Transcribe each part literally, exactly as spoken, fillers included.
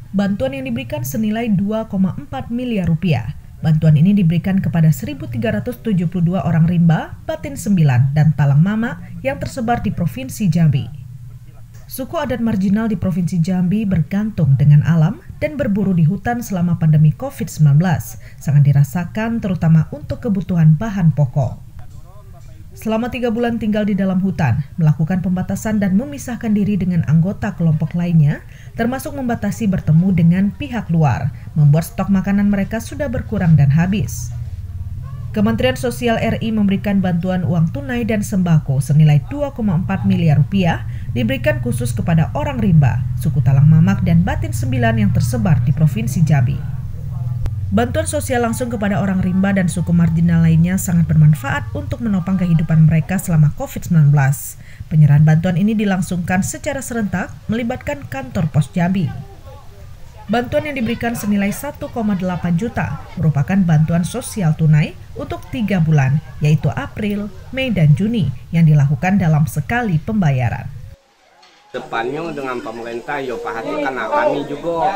Bantuan yang diberikan senilai dua koma empat miliar rupiah. Bantuan ini diberikan kepada seribu tiga ratus tujuh puluh dua orang rimba, batin sembilan, dan talang mama yang tersebar di Provinsi Jambi. Suku adat marginal di Provinsi Jambi bergantung dengan alam dan berburu di hutan selama pandemi covid sembilan belas sangat dirasakan terutama untuk kebutuhan bahan pokok. Selama tiga bulan tinggal di dalam hutan, melakukan pembatasan dan memisahkan diri dengan anggota kelompok lainnya, termasuk membatasi bertemu dengan pihak luar, membuat stok makanan mereka sudah berkurang dan habis. Kementerian Sosial R I memberikan bantuan uang tunai dan sembako senilai dua koma empat miliar rupiah diberikan khusus kepada orang rimba, suku Talang Mamak dan Batin Sembilan yang tersebar di Provinsi Jambi. Bantuan sosial langsung kepada orang rimba dan suku marginal lainnya sangat bermanfaat untuk menopang kehidupan mereka selama covid sembilan belas. Penyerahan bantuan ini dilangsungkan secara serentak melibatkan kantor pos Jambi. Bantuan yang diberikan senilai satu koma delapan juta merupakan bantuan sosial tunai untuk tiga bulan, yaitu April, Mei, dan Juni yang dilakukan dalam sekali pembayaran. Depannya dengan pemerintah, yo perhatikan kami juga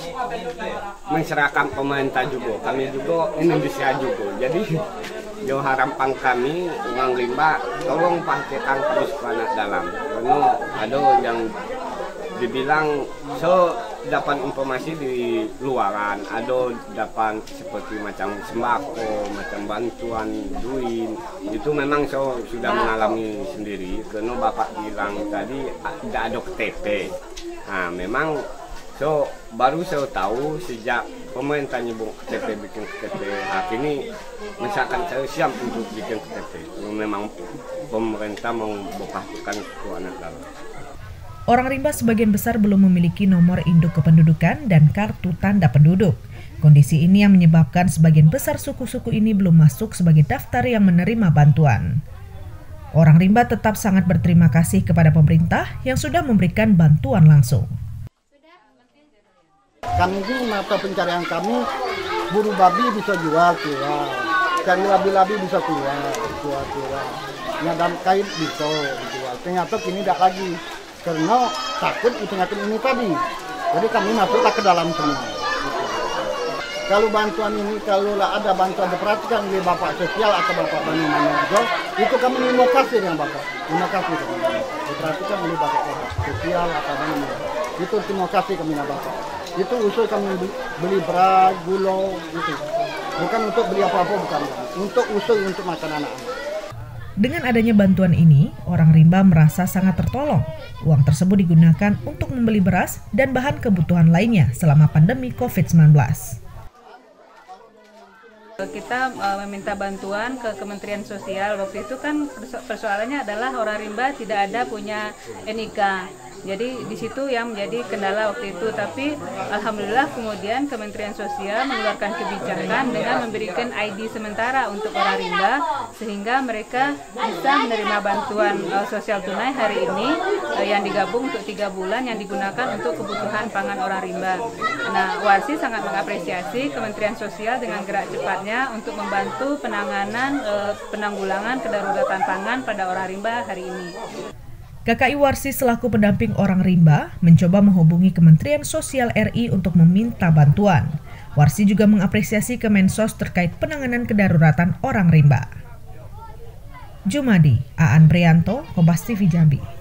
menserahkan pemerintah juga, kami juga Indonesia juga. Jadi yo harapan kami orang rimba tolong perhatikan terus ke anak dalam. Karena ada yang dibilang so dapat informasi di luaran, ada dapat seperti macam sembako, macam bantuan duit, itu memang so sudah mengalami sendiri karena bapak bilang tadi tidak ada K T P. Nah memang so baru saya tahu sejak pemerintah nyebut K T P, bikin K T P, akhirnya misalkan saya siap untuk bikin K T P. Memang pemerintah mau memperhatikan ke anak dalam. Orang rimba sebagian besar belum memiliki nomor induk kependudukan dan kartu tanda penduduk. Kondisi ini yang menyebabkan sebagian besar suku-suku ini belum masuk sebagai daftar yang menerima bantuan. Orang rimba tetap sangat berterima kasih kepada pemerintah yang sudah memberikan bantuan langsung. Kami ini mata pencarian kami, buru babi bisa jual keluar, cari labi-labi bisa keluar, jual keluar, nyadam kain bisa dijual. Ternyata kini tidak lagi. Karena takut penyakit ini tadi, jadi kami masuklah ke dalam semua. Kalau bantuan ini, kalau ada bantuan diperhatikan oleh Bapak Sosial atau Bapak Bani Manajer, itu kami terima kasih dengan Bapak, terima kasih diperhatikan oleh Bapak Sosial atau Bani Manajer. Itu terima kasih kami dengan Bapak. Itu usul kami beli beras, gula, itu bukan untuk beli apa-apa, bukan, untuk usul untuk makan anak-anak. Dengan adanya bantuan ini, orang rimba merasa sangat tertolong. Uang tersebut digunakan untuk membeli beras dan bahan kebutuhan lainnya selama pandemi covid sembilan belas. Kita uh, meminta bantuan ke Kementerian Sosial. Waktu itu kan perso persoalannya adalah orang rimba tidak ada punya N I K. Jadi di situ yang menjadi kendala waktu itu. Tapi alhamdulillah kemudian Kementerian Sosial mengeluarkan kebijakan dengan memberikan I D sementara untuk orang rimba sehingga mereka bisa menerima bantuan uh, sosial tunai hari ini uh, yang digabung untuk tiga bulan yang digunakan untuk kebutuhan pangan orang rimba. Nah, Warsi sangat mengapresiasi Kementerian Sosial dengan gerak cepatnya untuk membantu penanganan uh, penanggulangan kedaruratan pangan pada orang rimba hari ini. K K I Warsi selaku pendamping orang rimba mencoba menghubungi Kementerian Sosial R I untuk meminta bantuan. Warsi juga mengapresiasi Kemensos terkait penanganan kedaruratan orang rimba. Jumadi, Aan Prianto, Kompas T V Jambi.